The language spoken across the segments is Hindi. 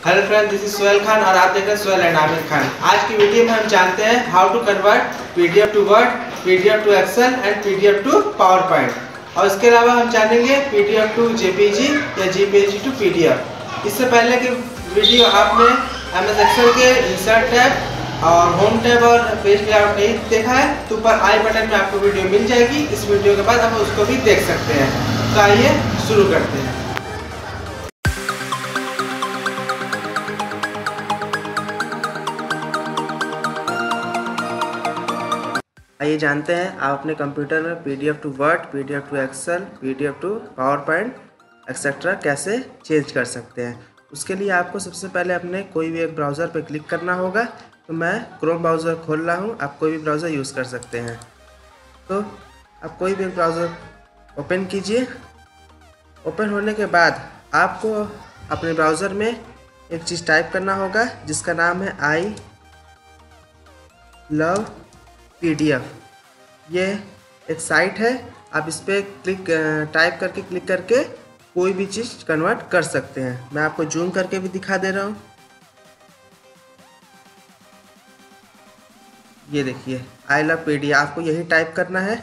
Hello friend, this is Sohail Khan और आप देख रहे हैं सोहेल एंड आमिर खान। आज की वीडियो में हम जानते हैं how to convert PDF to Word, PDF to Excel and PDF to PowerPoint. और इसके अलावा हम जानेंगे पीडीएफ टू जेपीजी या जेपीजी टू पीडीएफ। इससे पहले की वीडियो आपने एमएस एक्सेल के इंसर्ट टैब और होम टैब और पेज लेआउट नहीं देखा है तो ऊपर आई बटन में आपको वीडियो मिल जाएगी। इस वीडियो के बाद आप उसको भी देख सकते हैं। तो आइए शुरू करते हैं। आइए जानते हैं आप अपने कंप्यूटर में PDF to Word, PDF to Excel, PDF to PowerPoint etcetera कैसे चेंज कर सकते हैं। उसके लिए आपको सबसे पहले अपने कोई भी एक ब्राउज़र पर क्लिक करना होगा। तो मैं क्रोम ब्राउज़र खोल रहा हूँ, आप कोई भी ब्राउज़र यूज़ कर सकते हैं। तो आप कोई भी एक ब्राउज़र ओपन कीजिए। ओपन होने के बाद आपको अपने ब्राउज़र में एक चीज़ टाइप करना होगा जिसका नाम है आई लव पीडीएफ। ये एक साइट है, आप इस पर टाइप करके क्लिक करके कोई भी चीज़ कन्वर्ट कर सकते हैं। मैं आपको जूम करके भी दिखा दे रहा हूँ। ये देखिए आई लव पीडीएफ, आपको यही टाइप करना है।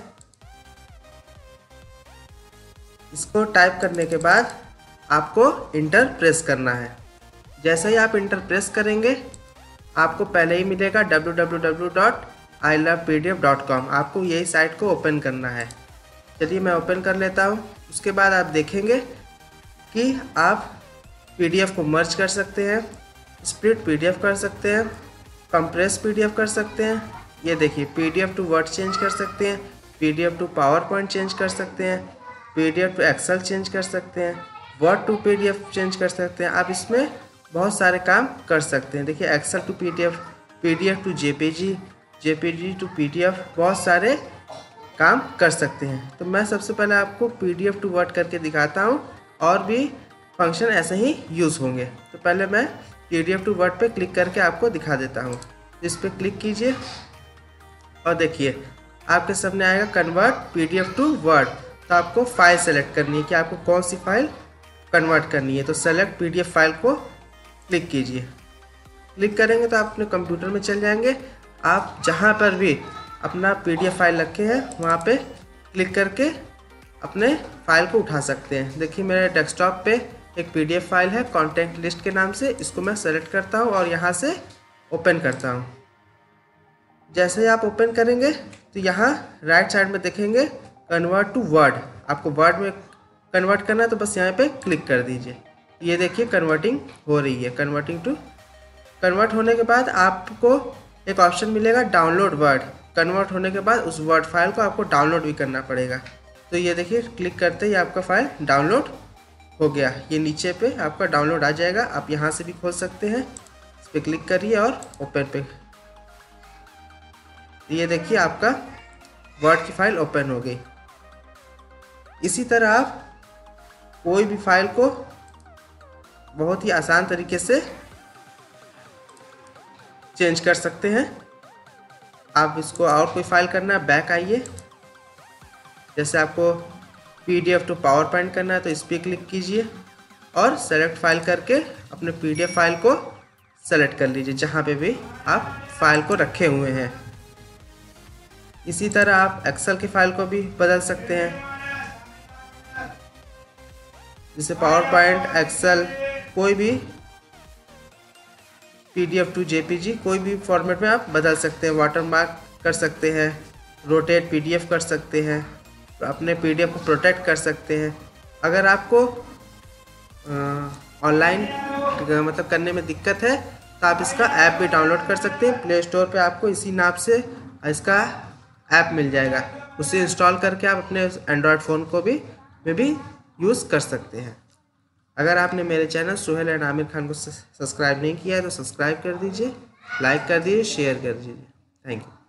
इसको टाइप करने के बाद आपको इंटर प्रेस करना है। जैसे ही आप इंटर प्रेस करेंगे आपको पहले ही मिलेगा www.ilovepdf.com। आपको यही साइट को ओपन करना है। चलिए मैं ओपन कर लेता हूँ। उसके बाद आप देखेंगे कि आप पीडीएफ को मर्ज कर सकते हैं, स्प्लिट पीडीएफ कर सकते हैं, कंप्रेस पीडीएफ कर सकते हैं। ये देखिए पीडीएफ टू वर्ड चेंज कर सकते हैं, PDF to PowerPoint change कर सकते हैं, पीडीएफ टू एक्सेल चेंज कर सकते हैं, वर्ड टू पीडीएफ चेंज कर सकते हैं। आप इसमें बहुत सारे काम कर सकते हैं। देखिए Excel to PDF, PDF to JPG, JPG to PDF, बहुत सारे काम कर सकते हैं। तो मैं सबसे पहले आपको पीडीएफ टू वर्ड करके दिखाता हूँ और भी फंक्शन ऐसे ही यूज़ होंगे। तो पहले मैं पीडीएफ टू वर्ड पे क्लिक करके आपको दिखा देता हूँ। इस पर क्लिक कीजिए और देखिए आपके सामने आएगा कन्वर्ट पीडीएफ टू वर्ड। तो आपको फाइल सेलेक्ट करनी है कि आपको कौन सी फाइल कन्वर्ट करनी है। तो सेलेक्ट पीडीएफ फाइल को क्लिक कीजिए। क्लिक करेंगे तो आप अपने कंप्यूटर में चल जाएंगे। आप जहाँ पर भी अपना पीडीएफ फाइल रखे हैं वहाँ पे क्लिक करके अपने फाइल को उठा सकते हैं। देखिए मेरे डेस्कटॉप पे एक पीडीएफ फाइल है कॉन्टैक्ट लिस्ट के नाम से। इसको मैं सेलेक्ट करता हूँ और यहाँ से ओपन करता हूँ। जैसे ही आप ओपन करेंगे तो यहाँ राइट साइड में देखेंगे कन्वर्ट टू वर्ड। आपको वर्ड में कन्वर्ट करना है तो बस यहाँ पे क्लिक कर दीजिए। ये देखिए कन्वर्टिंग हो रही है। कन्वर्ट होने के बाद आपको एक ऑप्शन मिलेगा डाउनलोड वर्ड। कन्वर्ट होने के बाद उस वर्ड फाइल को आपको डाउनलोड भी करना पड़ेगा। तो ये देखिए क्लिक करते ही आपका फाइल डाउनलोड हो गया। ये नीचे पे आपका डाउनलोड आ जाएगा। आप यहाँ से भी खोल सकते हैं। इस पर क्लिक करिए और ओपन पे। ये देखिए आपका वर्ड की फाइल ओपन हो गई। इसी तरह आप कोई भी फाइल को बहुत ही आसान तरीके से चेंज कर सकते हैं। आप इसको और कोई फाइल करना है, बैक आइए। जैसे आपको पीडीएफ टू पावर पॉइंट करना है तो इस पर क्लिक कीजिए और सेलेक्ट फाइल करके अपने पीडीएफ फाइल को सेलेक्ट कर लीजिए जहाँ पे भी आप फाइल को रखे हुए हैं। इसी तरह आप एक्सेल की फाइल को भी बदल सकते हैं। जैसे पावर पॉइंट, एक्सेल, कोई भी पीडीएफ टू जेपीजी, कोई भी फॉर्मेट में आप बदल सकते हैं। वाटरमार्क कर सकते हैं, रोटेट पीडीएफ कर सकते हैं, अपने पीडीएफ को प्रोटेक्ट कर सकते हैं। अगर आपको ऑनलाइन मतलब करने में दिक्कत है तो आप इसका ऐप भी डाउनलोड कर सकते हैं। प्ले स्टोर पे आपको इसी नाम से इसका ऐप मिल जाएगा। उसे इंस्टॉल करके आप अपने एंड्रॉयड फ़ोन को भी यूज़ कर सकते हैं। अगर आपने मेरे चैनल सोहेल एंड आमिर खान को सब्सक्राइब नहीं किया है तो सब्सक्राइब कर दीजिए, लाइक कर दीजिए, शेयर कर दीजिए। Thank you.